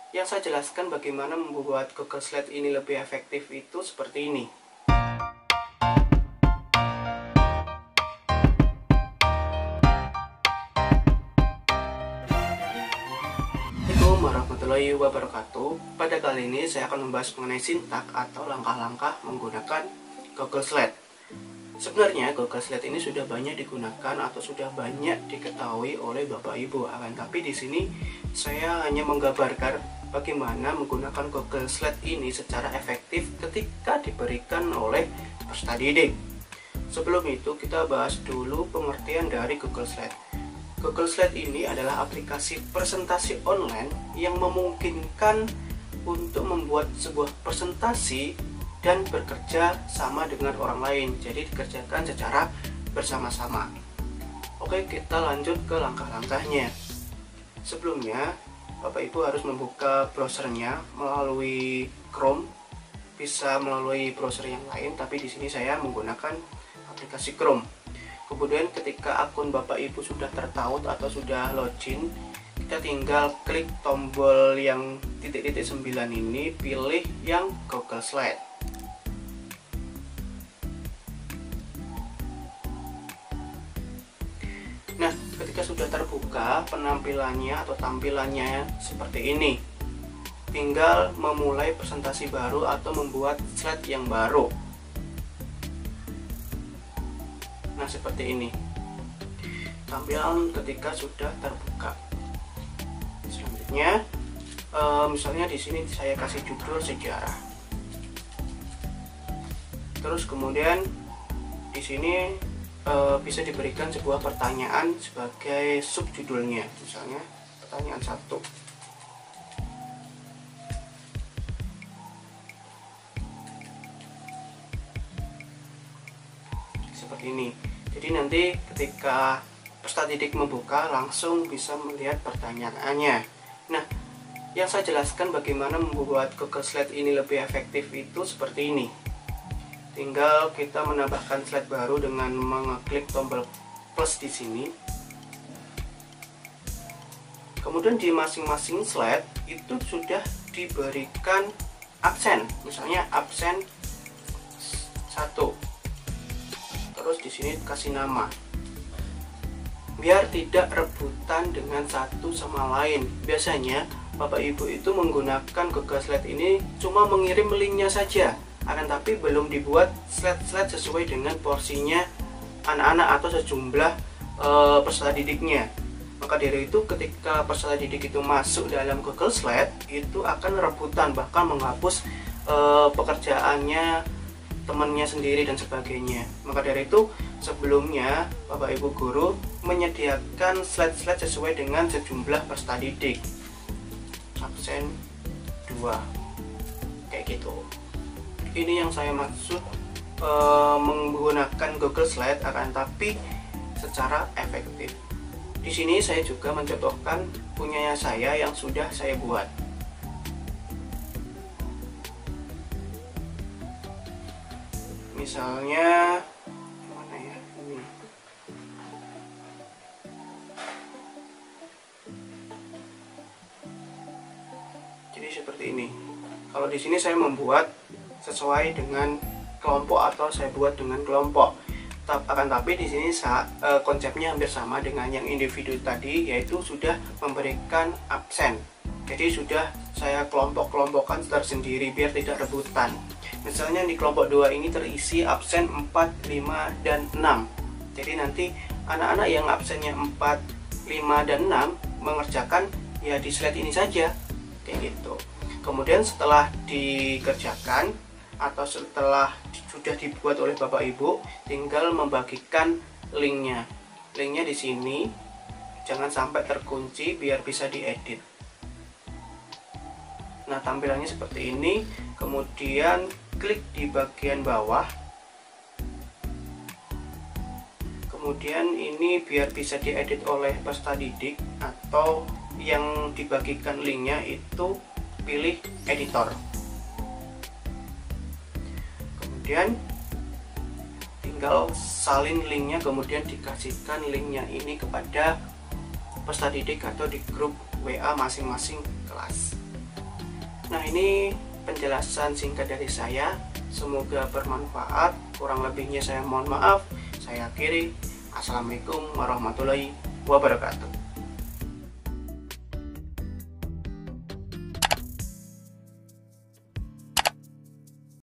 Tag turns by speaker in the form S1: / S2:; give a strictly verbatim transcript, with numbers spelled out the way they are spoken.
S1: Yang saya jelaskan bagaimana membuat Google Slide ini lebih efektif itu seperti ini. Assalamualaikum warahmatullahi wabarakatuh. Pada kali ini saya akan membahas mengenai sintak atau langkah-langkah menggunakan Google Slide. Sebenarnya Google Slide ini sudah banyak digunakan atau sudah banyak diketahui oleh Bapak Ibu. Akan tapi di sini saya hanya menggambarkan bagaimana menggunakan Google Slide ini secara efektif ketika diberikan oleh peserta didik. Sebelum itu kita bahas dulu pengertian dari Google Slide. Google Slide ini adalah aplikasi presentasi online yang memungkinkan untuk membuat sebuah presentasi dan bekerja sama dengan orang lain, jadi dikerjakan secara bersama-sama. Oke, kita lanjut ke langkah-langkahnya. Sebelumnya, Bapak Ibu harus membuka browsernya melalui Chrome, bisa melalui browser yang lain, tapi di sini saya menggunakan aplikasi Chrome. Kemudian ketika akun Bapak Ibu sudah tertaut atau sudah login, kita tinggal klik tombol yang titik-titik sembilan ini, pilih yang Google Slide. Nah, ketika sudah terbuka penampilannya atau tampilannya seperti ini, tinggal memulai presentasi baru atau membuat slide yang baru. Nah, seperti ini tampilan ketika sudah terbuka. Selanjutnya, e, misalnya di sini saya kasih judul sejarah. Terus kemudian di sini e, bisa diberikan sebuah pertanyaan sebagai subjudulnya, misalnya pertanyaan satu. Seperti ini. Jadi nanti ketika peserta didik membuka langsung bisa melihat pertanyaannya. Nah, yang saya jelaskan bagaimana membuat Google Slide ini lebih efektif itu seperti ini. Tinggal kita menambahkan slide baru dengan mengeklik tombol plus di sini. Kemudian di masing-masing slide itu sudah diberikan absen, misalnya absen satu. Terus di sini kasih nama. Biar tidak rebutan dengan satu sama lain. Biasanya Bapak Ibu itu menggunakan Google Slide ini cuma mengirim linknya saja, akan tapi belum dibuat slide-slide sesuai dengan porsinya anak-anak atau sejumlah e, peserta didiknya. Maka dari itu ketika peserta didik itu masuk dalam Google Slide itu akan rebutan, bahkan menghapus e, pekerjaannya temannya sendiri dan sebagainya. Maka dari itu sebelumnya Bapak Ibu guru menyediakan slide-slide sesuai dengan sejumlah peserta didik. Absen dua, kayak gitu. Ini yang saya maksud e, menggunakan Google Slide akan tapi secara efektif. Di sini saya juga mencontohkan punyanya saya yang sudah saya buat. Misalnya mana ya ini. Jadi seperti ini. Kalau di sini saya membuat sesuai dengan kelompok atau saya buat dengan kelompok. Akan tapi di sini saat, e, konsepnya hampir sama dengan yang individu tadi, yaitu sudah memberikan absen. Jadi sudah saya kelompok-kelompokkan tersendiri biar tidak rebutan. Misalnya di kelompok dua ini terisi absen empat, lima, dan enam. Jadi nanti anak-anak yang absennya empat, lima, dan enam mengerjakan ya di slide ini saja, kayak gitu. Kemudian setelah dikerjakan atau setelah sudah dibuat oleh Bapak Ibu, tinggal membagikan linknya. Linknya di sini, jangan sampai terkunci biar bisa diedit. Nah, tampilannya seperti ini. Kemudian klik di bagian bawah. Kemudian ini biar bisa diedit oleh peserta didik atau yang dibagikan linknya itu pilih editor. Kemudian tinggal salin linknya, kemudian dikasihkan linknya ini kepada peserta didik atau di grup W A masing-masing kelas. Nah, ini penjelasan singkat dari saya. Semoga bermanfaat. Kurang lebihnya saya mohon maaf. Saya akhiri. Assalamualaikum warahmatullahi wabarakatuh.